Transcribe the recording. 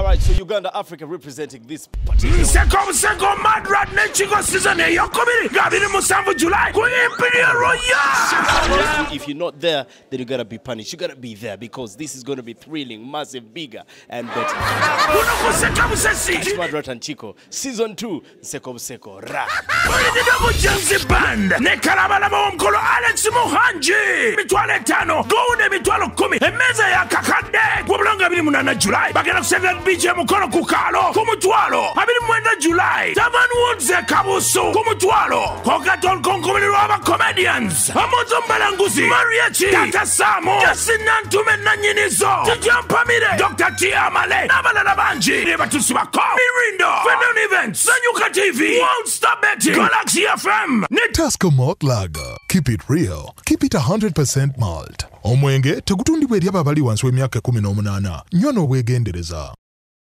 Alright, so Uganda, Africa representing this particular Seko Mad Rat Nechiko season Yokobiri Gabiri Musambu July Imperial Royal. If you're not there, then you gotta be punished. You gotta be there because this is gonna be thrilling, massive, bigger, and better. Mad Rat and Chico, season 2, Seko Ra. Jansi Band, Nekarabala Mkolo Alex Muhanji, Mitwale Tano, Goude Mitwalo Kumi, Emeza ya Kakade, Wablanga Bimunana July, Bagana Seven BJ Mukolo Kukalo, Kumutwalo, Abimwenda July, Taman Woods Kabuso, Kumutwalo, Kokaton Konkomini Rama Comedians, Amoto Malanguzi, Mariachi, Tata Samo, Jasinantume Nanyinizo, Tijampamide, Dr. Tia Male, Nabala Banji, Nebatuswako, Mirindo, Fendon Events, Sanyuka TV, Won't Stop Betting, Galaxy FM, Tusker Malt Lager. Keep it real. Keep it 100% malt. Omwenge tegutundibwa eri ababali wansi w'emyaka 18. Nnywa n'obwegendereza.